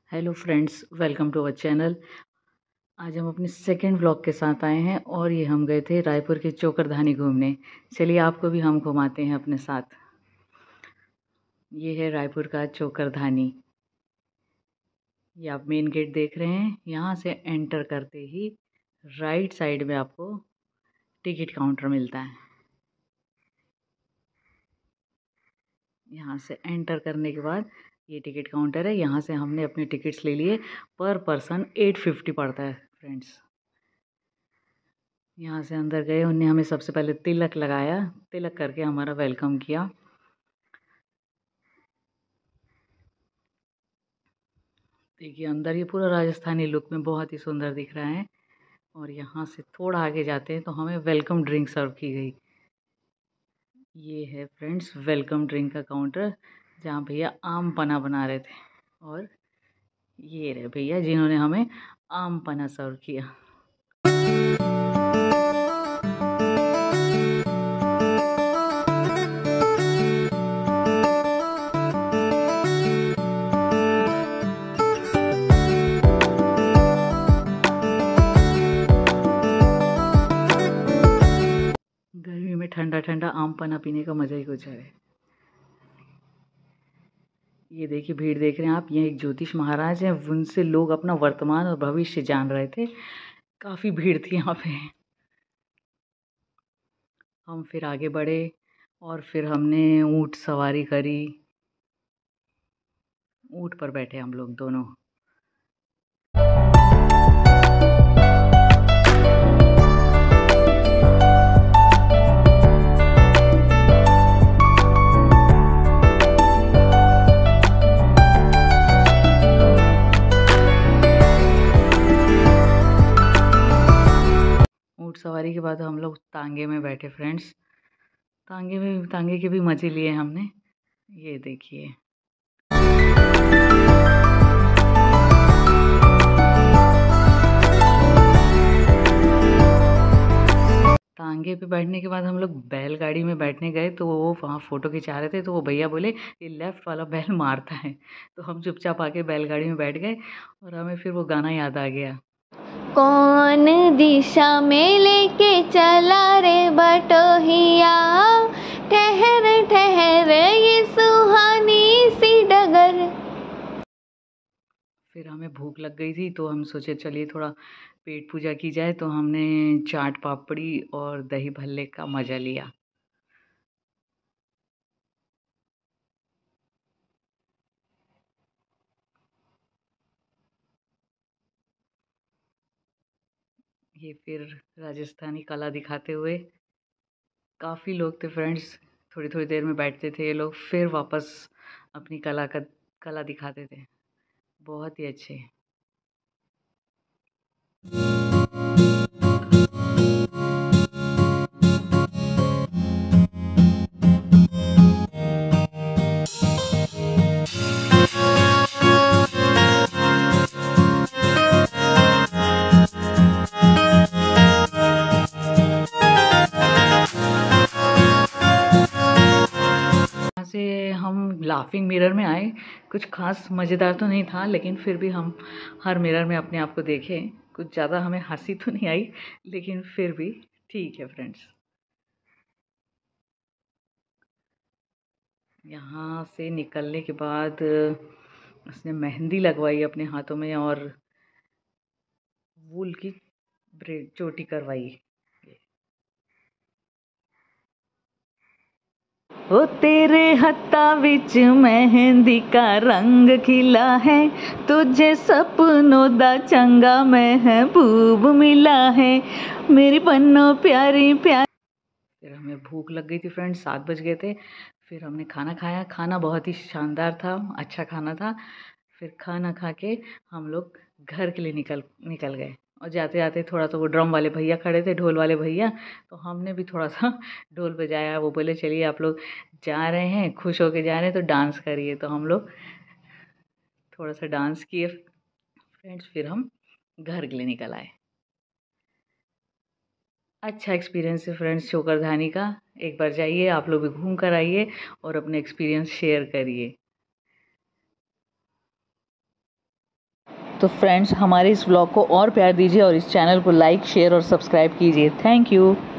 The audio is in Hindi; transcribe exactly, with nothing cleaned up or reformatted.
Hello friends, welcome to our channel. आज हम अपने सेकंड व्लॉग के साथ आए हैं और ये हम गए थे रायपुर के चोकरधानी घूमने। चलिए आपको भी हम घुमाते हैं अपने साथ। ये है रायपुर का चोकरधानी। ये आप मेन गेट देख रहे हैं। यहाँ से एंटर करते ही राइट साइड में आपको टिकट काउंटर मिलता है। यहाँ से एंटर करने के बाद ये टिकट काउंटर है। यहाँ से हमने अपने टिकट्स ले लिए। पर पर्सन एट फिफ्टी पड़ता है फ्रेंड्स। यहाँ से अंदर गए, उनने हमें सबसे पहले तिलक लगाया। तिलक करके हमारा वेलकम किया। देखिए अंदर ये पूरा राजस्थानी लुक में बहुत ही सुंदर दिख रहा है। और यहाँ से थोड़ा आगे जाते हैं तो हमें वेलकम ड्रिंक सर्व की गई। ये है फ्रेंड्स वेलकम ड्रिंक का काउंटर, जहाँ भैया आम पन्ना बना रहे थे। और ये रहे भैया जिन्होंने हमें आम पन्ना सर्व किया। गर्मी में ठंडा ठंडा आम पन्ना पीने का मज़ा ही कुछ है। ये देखिए भीड़ देख रहे हैं आप, ये एक ज्योतिष महाराज हैं। उनसे लोग अपना वर्तमान और भविष्य जान रहे थे। काफ़ी भीड़ थी यहाँ पे। हम फिर आगे बढ़े और फिर हमने ऊँट सवारी करी। ऊँट पर बैठे हम लोग दोनों। ऊँट सवारी के बाद हम लोग तांगे में बैठे फ्रेंड्स। तांगे में तांगे के भी मज़े लिए हमने। ये देखिए तांगे पे बैठने के बाद हम लोग बैलगाड़ी में बैठने गए। तो वो वहाँ फ़ोटो खिंचा रहे थे, तो वो भैया बोले ये लेफ़्ट वाला बैल मारता है। तो हम चुपचाप आके बैलगाड़ी में बैठ गए और हमें फिर वो गाना याद आ गया। कौन दिशा में लेके चला रे बटोहिया, ठहर ठहर ये सुहानी सी डगर। फिर हमें भूख लग गई थी तो हम सोचे चलिए थोड़ा पेट पूजा की जाए। तो हमने चाट पापड़ी और दही भल्ले का मज़ा लिया। ये फिर राजस्थानी कला दिखाते हुए काफ़ी लोग थे फ्रेंड्स। थोड़ी थोड़ी देर में बैठते थे ये लोग, फिर वापस अपनी कला का कला दिखाते थे। बहुत ही अच्छे। यहाँ से हम लाफिंग मिरर में आए। कुछ खास मज़ेदार तो नहीं था, लेकिन फिर भी हम हर मिरर में अपने आप को देखे। कुछ ज़्यादा हमें हंसी तो नहीं आई, लेकिन फिर भी ठीक है फ्रेंड्स। यहाँ से निकलने के बाद उसने मेहंदी लगवाई अपने हाथों में और वूल की ब्रेड चोटी करवाई। ओ तेरे हत्था विच मेहंदी का रंग खिला है, तुझे सपनों दा चंगा महबूब मिला है, मेरी पन्नो प्यारी प्यारी। फिर हमें भूख लग गई थी फ्रेंड्स, सात बज गए थे। फिर हमने खाना खाया। खाना बहुत ही शानदार था, अच्छा खाना था। फिर खाना खा के हम लोग घर के लिए निकल निकल गए। और जाते जाते थोड़ा तो वो ड्रम वाले भैया खड़े थे, ढोल वाले भैया, तो हमने भी थोड़ा सा ढोल बजाया। वो बोले चलिए आप लोग जा रहे हैं, खुश होके जा रहे हैं तो डांस करिए। तो हम लोग थोड़ा सा डांस किए फ्रेंड्स। फिर हम घर के लिए निकल आए। अच्छा एक्सपीरियंस है फ्रेंड्स चोकरधानी का। एक बार जाइए, आप लोग भी घूम कर आइए और अपने एक्सपीरियंस शेयर करिए। तो फ्रेंड्स, हमारे इस व्लॉग को और प्यार दीजिए और इस चैनल को लाइक, शेयर और सब्सक्राइब कीजिए। Thank you.